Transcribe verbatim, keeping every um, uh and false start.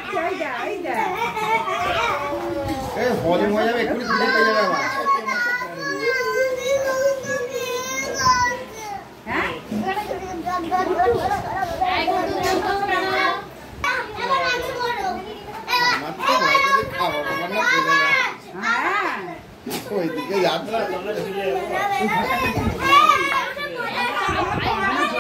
এই হজম হয়ে যাবে একটু খিদে পেয়ে যাবে আমার হ্যাঁ ওইদিকে যাত্রা